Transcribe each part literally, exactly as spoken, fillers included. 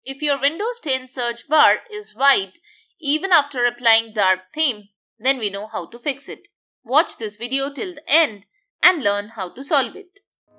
If your Windows ten search bar is white even after applying dark theme, then we know how to fix it. Watch this video till the end and learn how to solve it.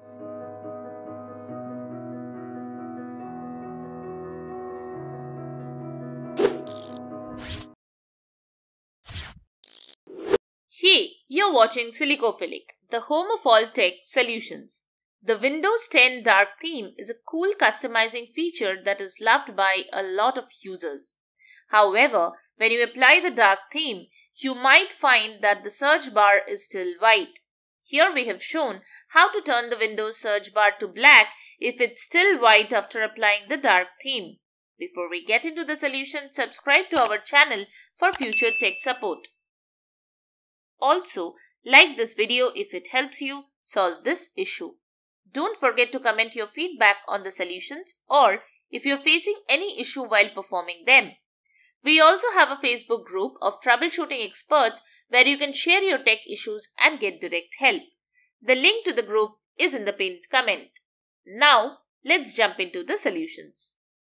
Hey, you're watching Silicophilic, the home of all tech solutions. The Windows ten dark theme is a cool customizing feature that is loved by a lot of users. However, when you apply the dark theme, you might find that the search bar is still white. Here we have shown how to turn the Windows search bar to black if it's still white after applying the dark theme. Before we get into the solution, subscribe to our channel for future tech support. Also, like this video if it helps you solve this issue. Don't forget to comment your feedback on the solutions or if you're facing any issue while performing them. We also have a Facebook group of troubleshooting experts where you can share your tech issues and get direct help. The link to the group is in the pinned comment. Now, let's jump into the solutions.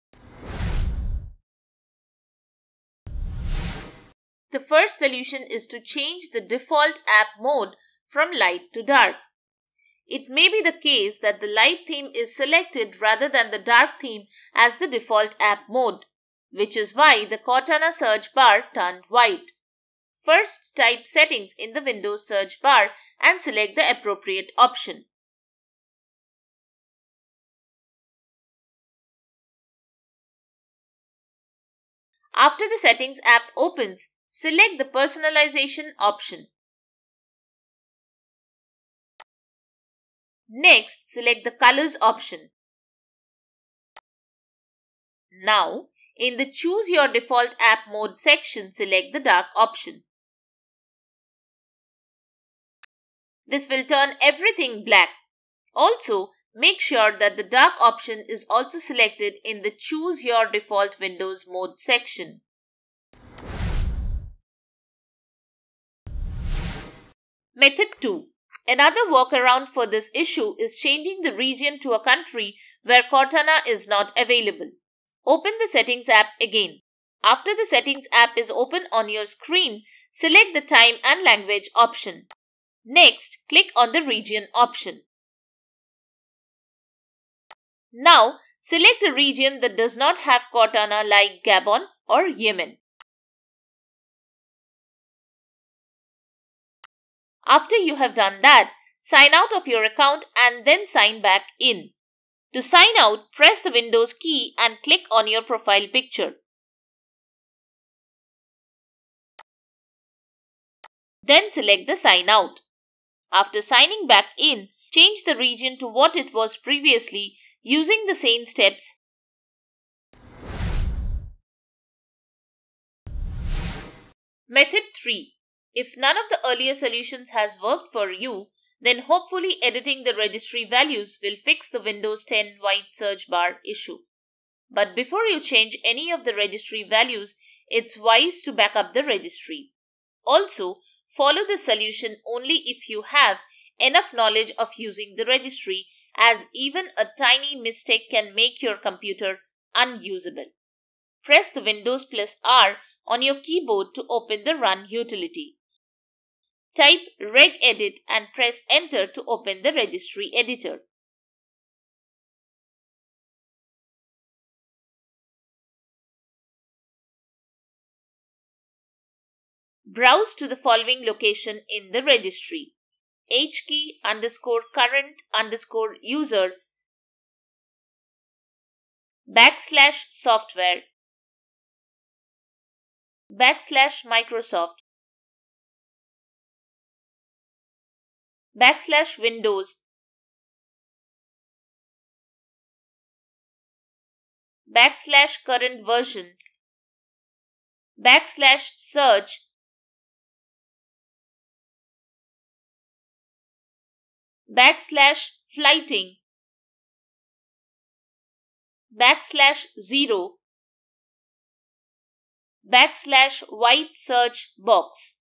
The first solution is to change the default app mode from light to dark. It may be the case that the light theme is selected rather than the dark theme as the default app mode, which is why the Cortana search bar turned white. First, type Settings in the Windows search bar and select the appropriate option. After the Settings app opens, select the Personalization option. Next, select the Colors option. Now, in the Choose Your Default App Mode section, select the Dark option. This will turn everything black. Also, make sure that the Dark option is also selected in the Choose Your Default Windows Mode section. Method two. Another workaround for this issue is changing the region to a country where Cortana is not available. Open the Settings app again. After the Settings app is open on your screen, select the Time and Language option. Next, click on the Region option. Now, select a region that does not have Cortana like Gabon or Yemen. After you have done that, sign out of your account and then sign back in. To sign out, press the Windows key and click on your profile picture. Then select the Sign Out. After signing back in, change the region to what it was previously using the same steps. Method three. If none of the earlier solutions has worked for you, then hopefully editing the registry values will fix the Windows ten white search bar issue. But before you change any of the registry values, it's wise to back up the registry. Also, follow the solution only if you have enough knowledge of using the registry, as even a tiny mistake can make your computer unusable. Press the Windows plus R on your keyboard to open the Run utility. Type regedit and press Enter to open the registry editor. Browse to the following location in the registry: hkey underscore current underscore user backslash software backslash Microsoft backslash Windows backslash CurrentVersion backslash search backslash flighting backslash zero backslash WhiteSearchBox.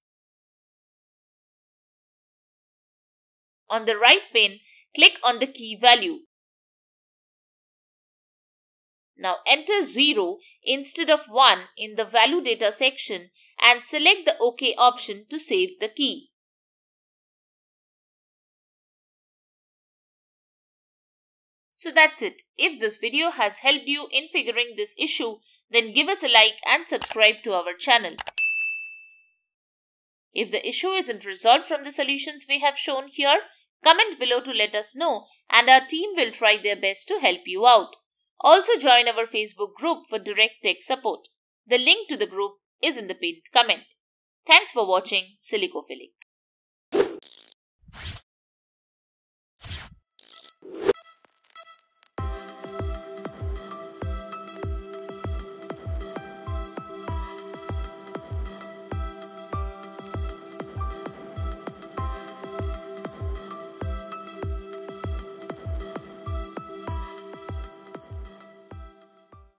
On the right pane, click on the key value. Now enter zero instead of one in the value data section and select the OK option to save the key. So that's it. If this video has helped you in figuring this issue, then give us a like and subscribe to our channel. If the issue isn't resolved from the solutions we have shown here, comment below to let us know and our team will try their best to help you out. Also join our Facebook group for direct tech support. The link to the group is in the pinned comment. Thanks for watching Silicophilic.